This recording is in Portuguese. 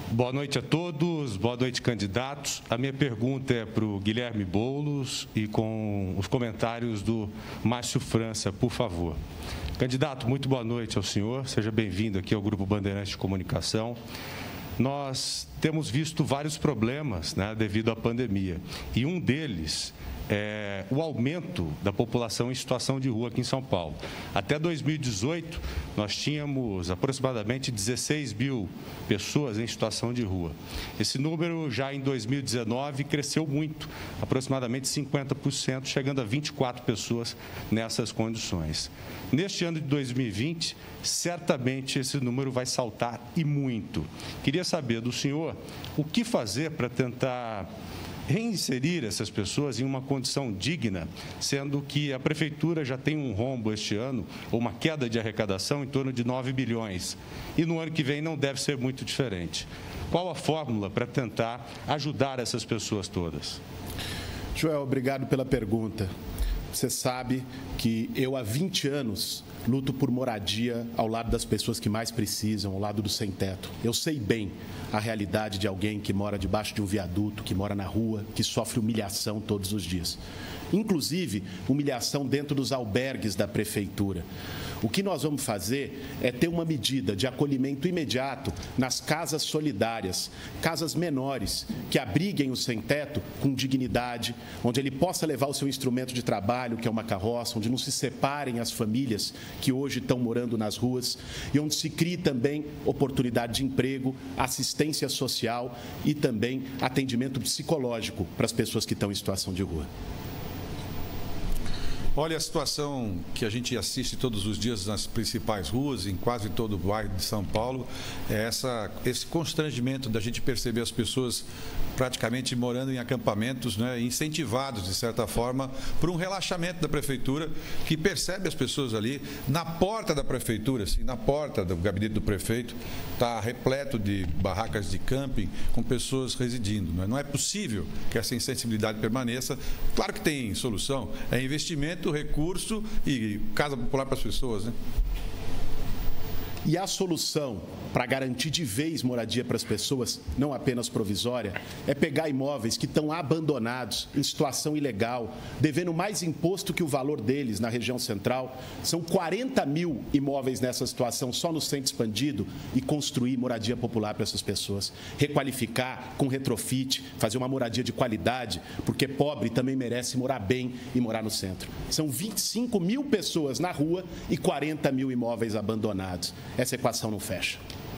Boa noite a todos, boa noite, candidatos. A minha pergunta é para o Guilherme Boulos e com os comentários do Márcio França, por favor. Candidato, muito boa noite ao senhor, seja bem-vindo aqui ao Grupo Bandeirantes de Comunicação. Nós temos visto vários problemas, devido à pandemia, e um deles é o aumento da população em situação de rua aqui em São Paulo. Até 2018, nós tínhamos aproximadamente 16 mil pessoas em situação de rua. Esse número, já em 2019, cresceu muito, aproximadamente 50%, chegando a 24 pessoas nessas condições. Neste ano de 2020, certamente esse número vai saltar e muito. Queria saber do senhor o que fazer para tentar reinserir essas pessoas em uma condição digna, sendo que a Prefeitura já tem um rombo este ano, ou uma queda de arrecadação em torno de 9 bilhões. E no ano que vem não deve ser muito diferente. Qual a fórmula para tentar ajudar essas pessoas todas? Joel, obrigado pela pergunta. Você sabe que eu, há 20 anos, luto por moradia ao lado das pessoas que mais precisam, ao lado do sem-teto. Eu sei bem a realidade de alguém que mora debaixo de um viaduto, que mora na rua, que sofre humilhação todos os dias. Inclusive, humilhação dentro dos albergues da Prefeitura. O que nós vamos fazer é ter uma medida de acolhimento imediato nas casas solidárias, casas menores, que abriguem o sem-teto com dignidade, onde ele possa levar o seu instrumento de trabalho, que é uma carroça, onde não se separem as famílias que hoje estão morando nas ruas e onde se crie também oportunidade de emprego, assistência social e também atendimento psicológico para as pessoas que estão em situação de rua. Olha, a situação que a gente assiste todos os dias nas principais ruas, em quase todo o bairro de São Paulo, é esse constrangimento da gente perceber as pessoas praticamente morando em acampamentos, incentivados, de certa forma, por um relaxamento da Prefeitura, que percebe as pessoas ali na porta da Prefeitura, assim, na porta do gabinete do prefeito, está repleto de barracas de camping com pessoas residindo. Não é possível que essa insensibilidade permaneça. Claro que tem solução, é investimento, recurso e casa popular para as pessoas, E a solução para garantir de vez moradia para as pessoas, não apenas provisória, é pegar imóveis que estão abandonados, em situação ilegal, devendo mais imposto que o valor deles na região central. São 40 mil imóveis nessa situação, só no centro expandido, e construir moradia popular para essas pessoas. Requalificar com retrofit, fazer uma moradia de qualidade, porque pobre também merece morar bem e morar no centro. São 25 mil pessoas na rua e 40 mil imóveis abandonados. Essa equação não fecha.